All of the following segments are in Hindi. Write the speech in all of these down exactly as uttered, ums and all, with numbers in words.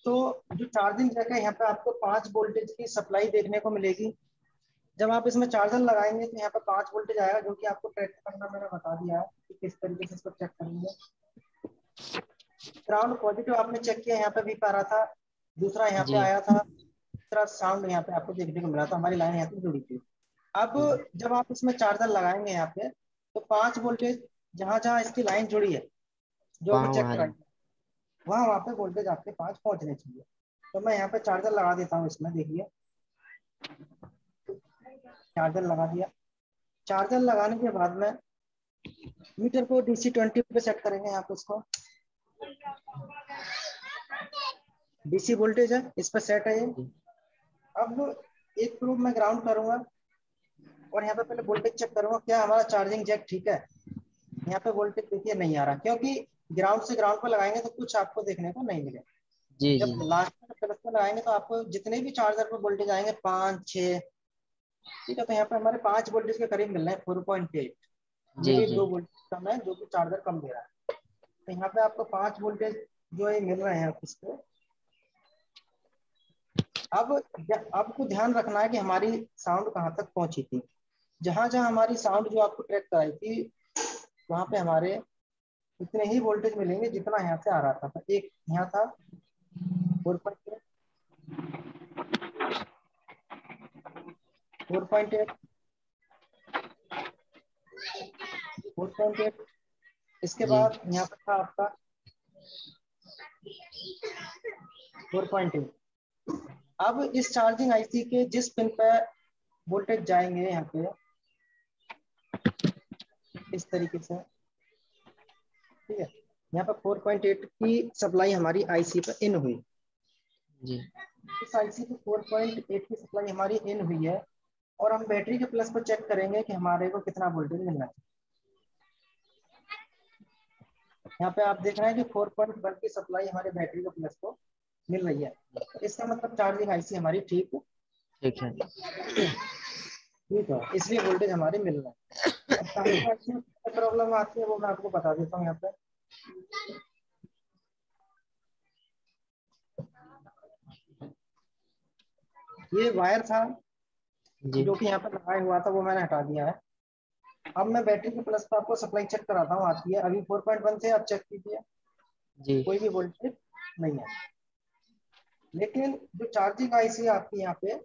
तो जो चार्जिंग जैक है यहाँ पे आपको पांच वोल्टेज की सप्लाई देखने को मिलेगी। जब आप इसमें चार्जर लगाएंगे तो यहाँ पे पांच वोल्टेज आएगा, जो कि आपको ट्रैक करना मैंने बता दिया है कि किस तरीके से इसको चेक करेंगे। ग्राउंड पॉजिटिव आपने चेक किया, यहाँ पे भी पा रहा था, दूसरा यहाँ पे जी आया था, तीसरा साउंड यहाँ पे आपको देखने को मिला था, हमारी लाइन यहाँ पे जुड़ी थी। अब जब आप इसमें चार्जर लगाएंगे यहाँ पे तो पांच वोल्टेज जहां जहां इसकी लाइन जुड़ी है, जो अभी वहाँ चेक वहाँ कराएंगे, वहां वहां पे वोल्टेज आपके पास पहुंचने चाहिए। तो मैं यहाँ पे चार्जर लगा देता हूँ इसमें, देखिए चार्जर लगा दिया। चार्जर लगाने के बाद में मीटर को डीसी ट्वेंटी पे सेट करेंगे। यहाँ पे इसको डीसी वोल्टेज है, इस पर सेट है ये। अब एक प्रूफ मैं ग्राउंड करूंगा और यहाँ पे पहले वोल्टेज चेक करूंगा क्या हमारा चार्जिंग जैक ठीक है। यहाँ पे वोल्टेज देखिए नहीं आ रहा, क्योंकि ग्राउंड से ग्राउंड पर लगाएंगे तो कुछ आपको देखने को नहीं मिलेगा। जी जी जब लास्ट में प्लस में लगाएंगे तो आपको जितने भी चार्जर पर वोल्टेज आएंगे पाँच छः, ठीक है। तो यहाँ पे हमारे पाँच वोल्टेज के करीब मिल रहे हैं, फोर पॉइंट एट, जी ये जी दो वोल्टेज कम है जो कि चार्जर कम दे रहा है। तो यहाँ पे आपको पाँच वोल्टेज जो है मिल रहे हैं इसको। अब आपको ध्यान रखना है कि हमारी साउंड कहाँ तक पहुंची थी। जहां जहां हमारी साउंड जो आपको ट्रैक कराई थी वहां पे हमारे उतने ही वोल्टेज मिलेंगे जितना यहाँ से आ रहा था। तो एक यहाँ था four point eight, four point eight, four point eight, इसके जी बाद यहाँ पे था आपका फोर पॉइंट एट। अब इस चार्जिंग आईसी के जिस पिन पे वोल्टेज जाएंगे यहाँ पे इस तरीके से, ठीक है। यहाँ पे फोर पॉइंट एट की सप्लाई हमारी आईसी पे इन हुई। जी इस आईसी पे फोर पॉइंट एट की सप्लाई हमारी इन हुई है और हम बैटरी के प्लस पर चेक करेंगे कि हमारे को कितना वोल्टेज मिलना है। यहाँ पे आप देख रहे हैं कि फोर पॉइंट वन की सप्लाई हमारे बैटरी के प्लस को मिल रही है। इसका मतलब चार्जिंग आईसी हमारी ठीक ठीक है। ठीक है, इसलिए वोल्टेज हमारे मिल रहा है। अब चार्जिंग आईसी में प्रॉब्लम आती है वो मैं आपको बता देता हूँ। यहाँ पे ये वायर था जी जो कि यहाँ पे लगाया हुआ था, वो मैंने हटा दिया है। अब मैं बैटरी के प्लस पे आपको सप्लाई चेक कराता हूँ आती है। अभी फोर पॉइंट वन से आप चेक कीजिए, जी कोई भी वोल्टेज नहीं है। लेकिन जो चार्जिंग आईसी आपकी यहाँ पे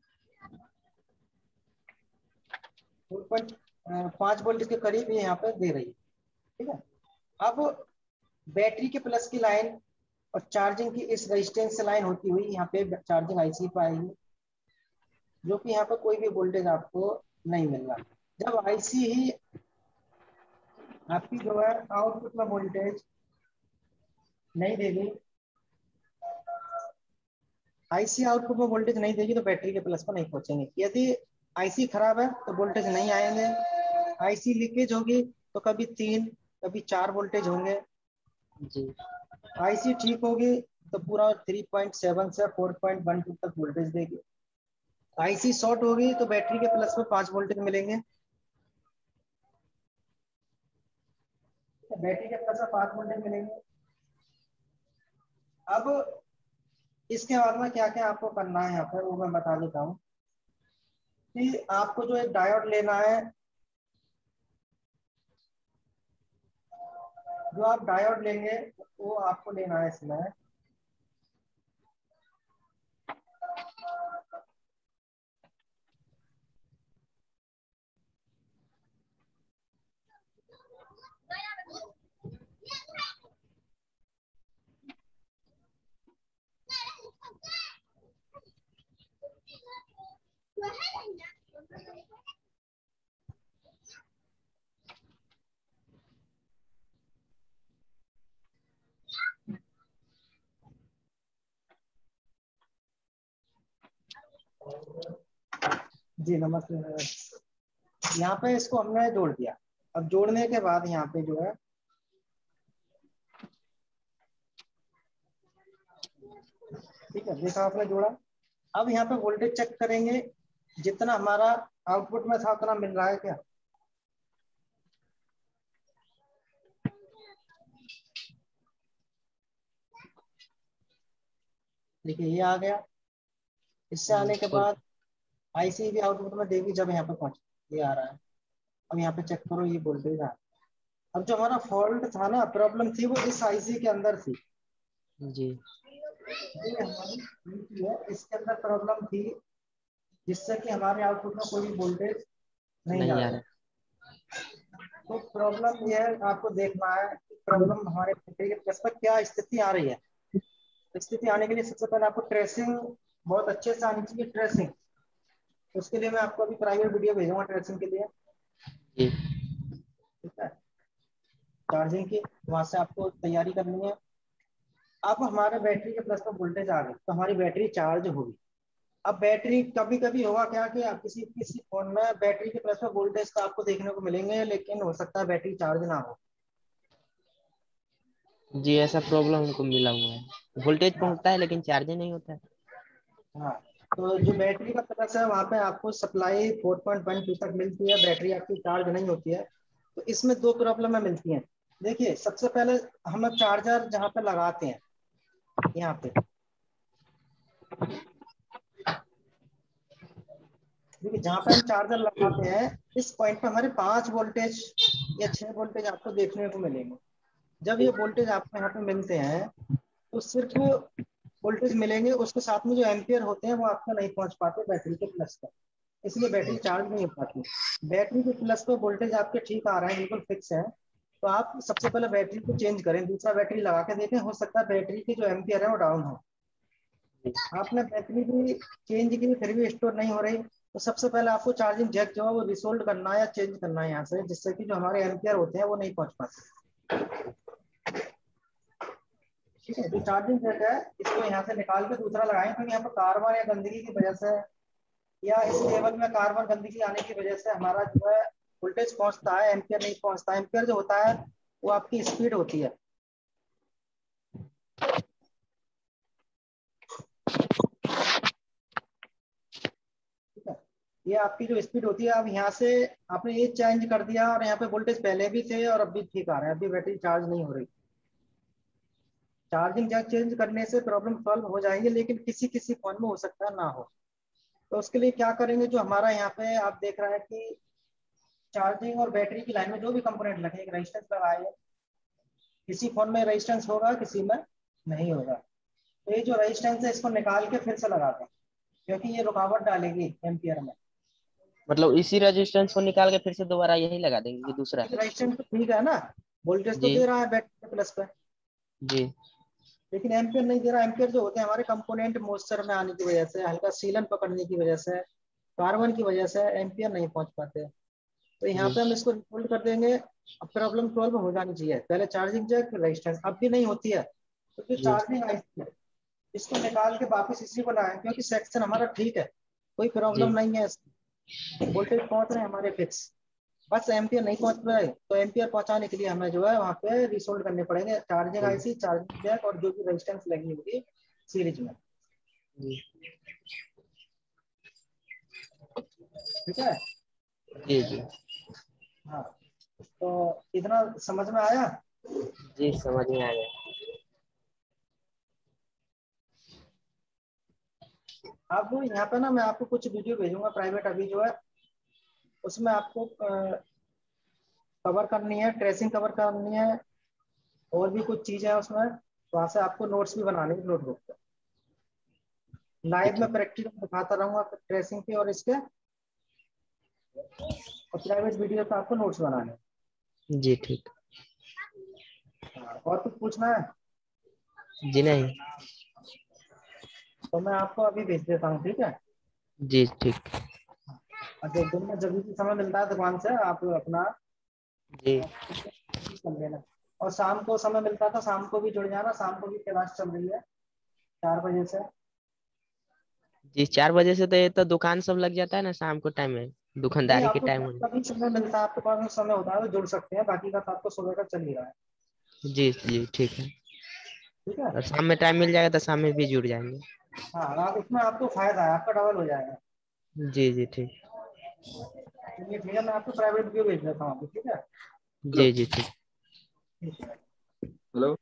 फोर पॉइंट फाइव वोल्ट के करीब ये यहाँ पे दे रही है, ठीक है। अब बैटरी के प्लस की लाइन और चार्जिंग की इस रेजिस्टेंस से लाइन होती हुई यहाँ पे चार्जिंग आईसी पे आएगी, जो कि यहाँ पे कोई भी वोल्टेज आपको नहीं मिल रहा। जब आईसी ही आपकी जो है आउटपुट में वोल्टेज नहीं देगी, आईसी आउटपुट में वोल्टेज नहीं देगी तो बैटरी के प्लस पर नहीं पहुंचेंगे। यदि आईसी खराब है तो वोल्टेज नहीं आएंगे। आईसी लीकेज होगी तो कभी तीन कभी चार वोल्टेज होंगे। जी आईसी ठीक होगी तो पूरा थ्री पॉइंट सेवन से फोर पॉइंट वन टू तक वोल्टेज देगी। आईसी शॉर्ट होगी तो बैटरी के प्लस में पांच वोल्टेज मिलेंगे, बैटरी के प्लस में पांच वोल्टेज मिलेंगे। अब इसके बाद में क्या क्या आपको करना है यहाँ पर वो मैं बता देता हूँ कि आपको जो एक डायोड लेना है, जो आप डायोड लेंगे वो आपको लेना है इसमें जी नमस्ते। यहाँ पे इसको हमने जोड़ दिया। अब जोड़ने के बाद यहाँ पे जो है ठीक है, देखा आपने जोड़ा। अब यहाँ पे वोल्टेज चेक करेंगे, जितना हमारा आउटपुट में था उतना मिल रहा है क्या। देखिए ये आ गया। इससे आने के खोल। बाद आईसी भी आउटपुट में देगी जब यहाँ पे पहुंच, ये आ रहा है। अब यहाँ पे चेक करो, ये वोल्टेज आ। अब जो हमारा फॉल्ट था ना, प्रॉब्लम थी वो इस आईसी के अंदर थी। जी ये हमारी आईसी है, इसके अंदर प्रॉब्लम थी, जिससे कि हमारे आउटपुट में कोई वोल्टेज नहीं जा नहीं आ रहा है। रहा। तो प्रॉब्लम ये है, आपको देखना है कि प्रॉब्लम हमारे बैटरी के प्लस पर क्या स्थिति आ रही है। स्थिति आने के लिए सबसे पहले आपको ट्रेसिंग बहुत अच्छे से आनी चाहिए, ट्रेसिंग। उसके लिए मैं आपको अभी प्राइवेट वीडियो भेजूंगा ट्रेसिंग के लिए, जी ठीक है, चार्जिंग की। वहां से आपको तैयारी करनी है। अब हमारे बैटरी के प्लस पर वोल्टेज आ गई तो हमारी बैटरी चार्ज होगी। अब बैटरी कभी कभी होगा क्या कि आप किसी किसी फोन में बैटरी के प्लस पर वोल्टेज तो आपको देखने को मिलेंगे, लेकिन हो सकता है बैटरी चार्ज ना हो। जी, ऐसा प्रॉब्लम हमको मिला हुआ है, वोल्टेज हाँ पहुंचता है लेकिन चार्ज ही नहीं होता है। हाँ। तो जो बैटरी का प्लस है वहां पे आपको supply four point one two तक मिलती है, बैटरी आपकी चार्ज नहीं होती है। तो इसमें दो प्रॉब्लम मिलती हैं। देखिए सबसे पहले हम चार्जर जहाँ पे लगाते हैं, यहाँ पे देखिए, जहाँ पे हम चार्जर लगाते हैं इस पॉइंट पे हमारे पांच वोल्टेज या छह वोल्टेज आपको देखने को मिलेंगे। जब ये वोल्टेज आपको यहाँ पे मिलते हैं तो सिर्फ वोल्टेज मिलेंगे, उसके साथ में जो एम्पियर होते हैं वो आपको नहीं पहुंच पाते बैटरी के प्लस तक, इसलिए बैटरी चार्ज नहीं हो पाती। बैटरी के प्लस पे वोल्टेज आपके ठीक आ रहे हैं, बिल्कुल फिक्स है, तो आप सबसे पहले बैटरी को चेंज करें, दूसरा बैटरी लगा के देखें, हो सकता है बैटरी की जो एम्पियर है वो डाउन हो। आपने बैटरी भी चेंज की फिर भी स्टोर नहीं हो रही, तो सबसे पहले आपको चार्जिंग जैक जो है वो रिसोल्ड करना है या चेंज करना है यहाँ से, जिससे कि जो हमारे एम्पियर होते हैं वो नहीं पहुंच पाते। ठीक है, जो चार्जिंग जैक है इसको यहाँ से निकाल के दूसरा लगाएं, क्योंकि यहाँ पर कार्बन या गंदगी की वजह से या इस केबल में कार्बन गंदगी आने की वजह से हमारा जो है वोल्टेज पहुंचता है, एम्पियर नहीं पहुंचता। एम्पियर जो होता है वो आपकी स्पीड होती है। ठीक है, ये आपकी जो स्पीड होती है, अब यहाँ से आपने ये चेंज कर दिया और यहाँ पे वोल्टेज पहले भी थे और अब भी ठीक आ रहे हैं, अभी बैटरी चार्ज नहीं हो रही। चार्जिंग जैक चेंज करने से प्रॉब्लम सॉल्व हो जाएंगे, लेकिन किसी किसी फोन में हो सकता है ना हो। तो उसके लिए क्या करेंगे, जो हमारा यहाँ पे आप देख रहे हैं कि चार्जिंग और बैटरी की लाइन में जो भी कंपोनेंट लगे, एक रेजिस्टेंस लगाए है, किसी फोन में रेजिस्टेंस होगा किसी में नहीं होगा। तो ये जो रेजिस्टेंस है इसको निकाल के फिर से लगा दें, क्योंकि ये रुकावट डालेगी एम्पियर में। मतलब इसी रेजिस्टेंस को निकाल के फिर से दोबारा यही लगा देंगे कि दूसरा? रेजिस्टेंस तो ठीक है ना, वोल्टेज तो जी दे रहा है बैटरी प्लस पे, जी लेकिन एम्पियर नहीं दे रहा। एम्पियर जो होते हैं हमारे कंपोनेंट मॉइस्चर में आने की वजह से, हल्का सीलन पकड़ने की वजह से, कार्बन की वजह से एम्पियर नहीं पहुंच पाते। तो यहाँ जी पे हम इसको रिपोर्ट कर देंगे। अब प्रॉब्लम सॉल्व हो जानी चाहिए, पहले चार्जिंग जैक फिर रेजिस्टेंस, अब भी नहीं होती है तो फिर जी चार्जिंग आई है, इसको निकाल के वापस इसी को लगाएं, क्योंकि सेक्शन हमारा ठीक है, कोई जी प्रॉब्लम नहीं है। वोल्टेज पहुंच रहे हैं हमारे फिक्स, बस एम्पियर नहीं पहुंच रहा है, तो एम्पियर पहुंचाने के लिए हमें जो है वहाँ पे रिसोल्ड करने पड़ेंगे चार्जिंग जी आईसी, चार्जिंग जैक और जो भी रेजिस्टेंस लगी होगी सीरीज में। जी ठीक है। जी जी हाँ, तो इतना समझ में आया। जी समझ में आ गया। अब यहाँ पे ना मैं आपको कुछ वीडियो भेजूंगा प्राइवेट अभी जो है, उसमें आपको कवर करनी है, ट्रेसिंग कवर करनी है, और भी कुछ चीजें हैं उसमें, वहां से आपको नोट्स भी बनाने की नोटबुक पे। लाइव ठीक में प्रैक्टिकल दिखाता रहूंगा ट्रेसिंग के और इसके, और प्राइवेट वीडियो पे आपको नोट्स बनाने हैं। है। जी ठीक। हाँ, और कुछ पूछना है जी नहीं। तो मैं आपको अभी भेज देता हूँ, ठीक है। जी ठीक। और जब दिन में जब भी समय मिलता है दुकान से आप अपना जी कर लेना। और शाम को समय मिलता था शाम को भी जुड़ जाना, शाम को भी क्लास चल रही है चार बजे से। जी, चार बजे से तो ये तो दुकान सब लग जाता है ना, शाम को टाइम में नहीं, दुकानदारी के आपको टाइम होने। कभी समय मिलता है, आपके पास में समय होता है तो जुड़ सकते हैं, बाकी का तो आपको सुबह का चल ही रहा है। जी जी ठीक है। ठीक है। और शाम में टाइम मिल जाएगा तो शाम में भी जुड़ जाएंगे। हाँ, आप उसमें आपको फायदा है, आपका डबल हो जाएगा। जी जी ठीक। चलिए ठीक है, मैं आपको प्राइवेट व्यू भेज देता हूँ अभी, ठीक है। जी जी ठीक। ठीक है। हेलो।